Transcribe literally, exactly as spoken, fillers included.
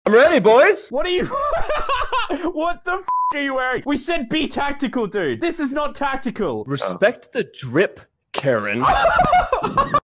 I'm ready, boys. What are you? What the f are you wearing? We said be tactical, dude. This is not tactical. Respect the drip, Karen.